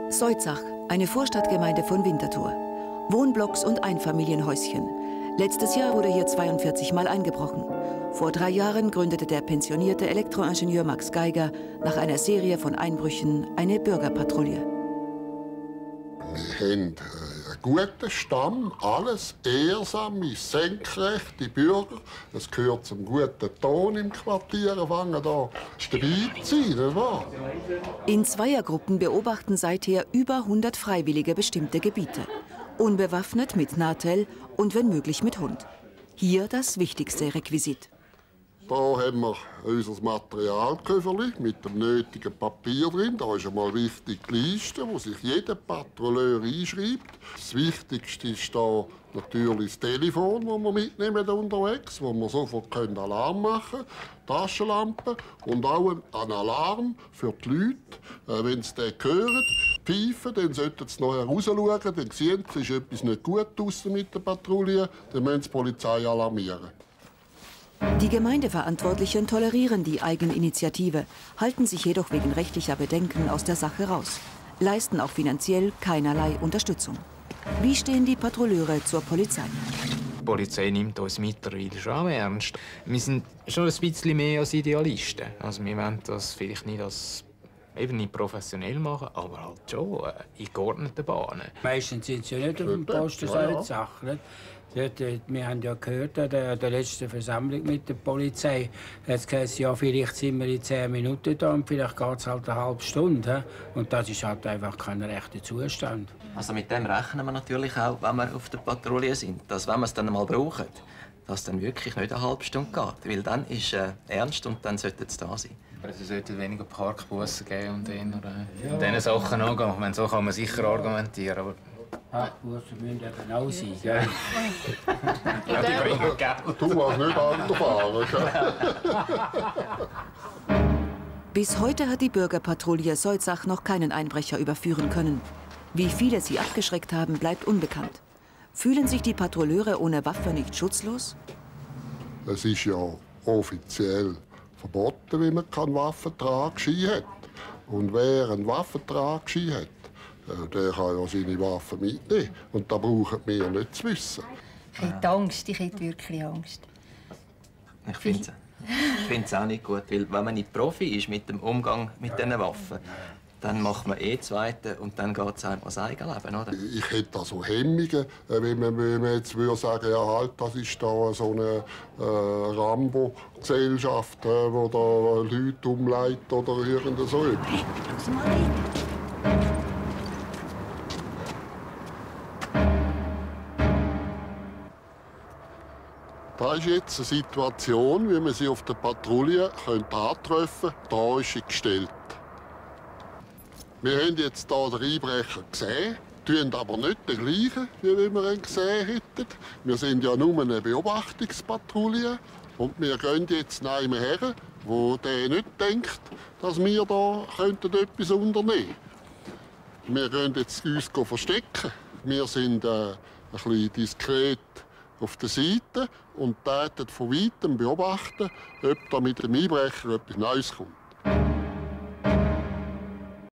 Seutzach, eine Vorstadtgemeinde von Winterthur. Wohnblocks und Einfamilienhäuschen. Letztes Jahr wurde hier 42 Mal eingebrochen. Vor 3 Jahren gründete der pensionierte Elektroingenieur Max Geiger nach einer Serie von Einbrüchen eine Bürgerpatrouille. Wir haben einen guten Stamm, alles ehrsame, senkrechte Bürger. Es gehört zum guten Ton im Quartier, fangen da dabei zu sein, nicht wahr? In Zweiergruppen beobachten seither über 100 Freiwillige bestimmte Gebiete. Unbewaffnet mit Nahtell und wenn möglich mit Hund. Hier das wichtigste Requisit. Da haben wir unser Materialköfferli mit dem nötigen Papier drin. Da ist einmal wichtig die Liste, wo sich jeder Patrouilleur einschreibt. Das Wichtigste ist da natürlich das Telefon, das wir mitnehmen unterwegs, wo wir sofort Alarm machen können, Taschenlampe und auch ein Alarm für die Leute. Wenn sie den hören, pfeifen, dann sollten sie nachher rausschauen, dann sehen sie, es ist etwas nicht gut draussen mit der Patrouille, dann müssen sie die Polizei alarmieren. Die Gemeindeverantwortlichen tolerieren die Eigeninitiative, halten sich jedoch wegen rechtlicher Bedenken aus der Sache raus, leisten auch finanziell keinerlei Unterstützung. Wie stehen die Patrouilleure zur Polizei? Die Polizei nimmt uns mittlerweile schon ernst. Wir sind schon ein bisschen mehr als Idealisten. Also wir wollen das vielleicht nicht eben nicht professionell machen, aber halt schon in geordneten Bahnen. Meistens sind sie ja nicht auf dem Posten solche Sachen. Wir haben ja gehört an der letzten Versammlung mit der Polizei, es heisst, ja, vielleicht sind wir in 10 Minuten da und vielleicht geht es halt eine halbe Stunde. Und das ist halt einfach kein rechter Zustand. Also mit dem rechnen wir natürlich auch, wenn wir auf der Patrouille sind. Dass, wenn wir es dann mal brauchen, dass es dann wirklich nicht eine halbe Stunde geht. Weil dann ist ernst und dann sollte es da sein. Es sollte weniger Parkbussen geben und diesen Sachen angehen. Ich meine, so kann man sicher argumentieren. Aber Parkbussen müssen eben auch sein, gell? ja, die bringen Geld. Du machst nicht Auto fahren, gell? Bis heute hat die Bürgerpatrouille Seutzach noch keinen Einbrecher überführen können. Wie viele sie abgeschreckt haben, bleibt unbekannt. Fühlen sich die Patrouilleure ohne Waffe nicht schutzlos? Es ist ja offiziell verboten, wenn man keinen Waffentragschein hat. Und wer einen Waffentragschein hat, der kann ja seine Waffen mitnehmen. Und da brauchen wir nicht zu wissen. Ich hätte Angst, ich hätte wirklich Angst. Ich finde es auch nicht gut, weil wenn man nicht Profi ist mit dem Umgang mit diesen Waffen, dann macht man Zweite und dann geht es einem ans eigene Leben, oder? Ich hätte also Hemmungen, wenn man jetzt würde sagen, ja, halt, das ist da so eine Rambo-Gesellschaft, wo da Leute umleitet oder irgend so etwas. Das ist jetzt eine Situation, wie man sie auf der Patrouille antreffen könnte. Da ist sie gestellt. Wir haben jetzt hier den Einbrecher gesehen, tun aber nicht den gleichen, wie wir ihn gesehen hätten. Wir sind ja nur eine Beobachtungspatrouille und wir gehen jetzt neben her, wo der nicht denkt, dass wir da etwas unternehmen könnten. Wir gehen jetzt uns verstecken. Wir sind ein bisschen diskret auf der Seite und täten von weitem beobachten, ob da mit dem Einbrecher etwas Neues kommt.